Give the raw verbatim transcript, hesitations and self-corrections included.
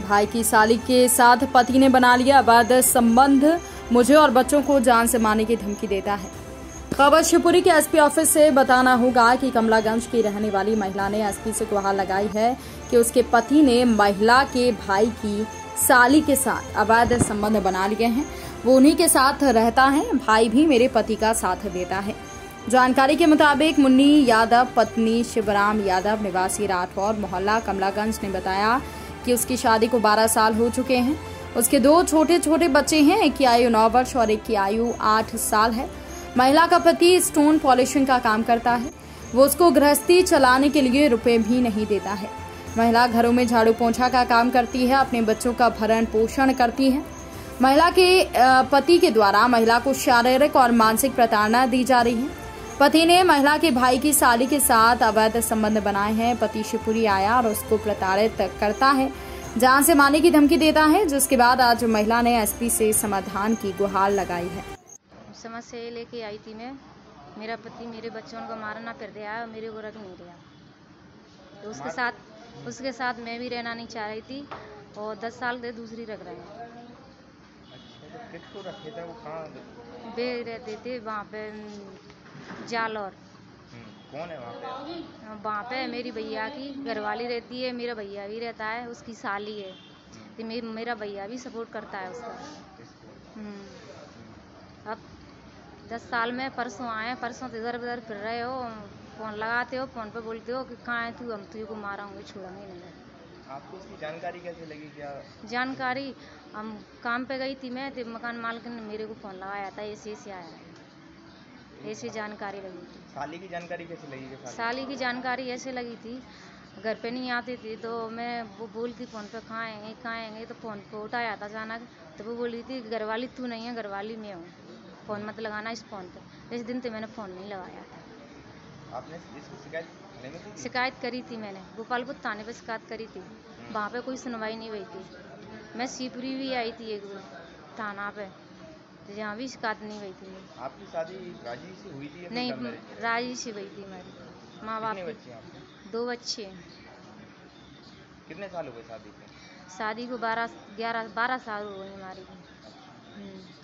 भाई की साली के साथ पति ने बना लिया अवैध संबंध, मुझे और बच्चों को जान से मारने की धमकी देता है। खबर शिवपुरी के एसपी ऑफिस से बताना होगा कि कमलागंज की रहने वाली महिला ने एसपी से गुहार लगाई है कि उसके पति ने महिला के भाई की साली के साथ अवैध संबंध बना लिए हैं। वो उन्हीं के साथ रहता है, भाई भी मेरे पति का साथ देता है। जानकारी के मुताबिक मुन्नी यादव पत्नी शिवराम यादव निवासी राठौर मोहल्ला कमलागंज ने बताया कि उसकी शादी को बारह साल हो चुके हैं। उसके दो छोटे छोटे बच्चे हैं, एक की आयु नौ वर्ष और एक की आयु आठ साल है। महिला का पति स्टोन पॉलिशिंग का काम करता है। वो उसको गृहस्थी चलाने के लिए रुपए भी नहीं देता है। महिला घरों में झाड़ू पोंछा का काम करती है, अपने बच्चों का भरण पोषण करती है। महिला के पति के द्वारा महिला को शारीरिक और मानसिक प्रताड़ना दी जा रही है। पति ने महिला के भाई की साली के साथ अवैध संबंध बनाए हैं। पति शिवपुरी आया और उसको प्रताड़ित करता है, जान से मारने की धमकी देता है, जिसके बाद आज महिला ने एसपी से समाधान की गुहार लगाई है। समस्या ये लेके आई थी मैं, मेरा पति मेरे बच्चों को मारना फिर दिया और मेरे को रख नहीं दिया, तो उसके साथ उसके साथ मैं भी रहना नहीं चाह रही थी और दस साल से दूसरी रख रहे हैं। अच्छा, तो किसको रखे थे? वो कहाँ वे रहते थे वहाँ पे जालौर। कौन है वहाँ पे? वहाँ पे मेरी भैया की घरवाली रहती है, मेरा भैया भी रहता है, उसकी साली है, तो मे, मेरा भैया भी सपोर्ट करता है उसका। अब दस साल में परसों आए, परसों से इधर उधर फिर रहे हो, फोन लगाते हो, फोन पे बोलते हो कि कहाँ है तू, हम तुझे को मारांगे, छोड़ेंगे नहीं। आपको इसकी जानकारी कैसे लगी? क्या जानकारी? हम काम पे गई थी मैं, तो मकान मालिक ने मेरे को फोन लगाया था, ऐसे ऐसे आया है, ऐसी जानकारी लगी थी। साली की जानकारी कैसे लगी? साली, साली की जानकारी ऐसे लगी थी, घर पे नहीं आती थी तो मैं वो बोलती फ़ोन पे कहाँ आएंगे कहाँ आएंगे, तो फ़ोन पे उठाया था अचानक, तो वो बोली थी घरवाली तू नहीं है, घरवाली मैं हूँ, फ़ोन मत लगाना इस फ़ोन पे। इस दिन तो मैंने फ़ोन नहीं लगाया था। आपने इसकी शिकायत थाने में की? शिकायत करी थी मैंने, गोपालपुर थाने पे शिकायत करी थी, वहाँ पे कोई सुनवाई नहीं हुई थी। मैं शिवपुरी भी आई थी एक थाना पे, तो जहाँ भी शिकायत नहीं हुई थी। आपकी शादी राजी से हुई थी? नहीं, राजी से हुई थी मेरी, माँ बाप बच्चे? दो बच्चे। कितने साल हो गए शादी के? शादी को बारह ग्यारह बारह साल हो गई हमारी।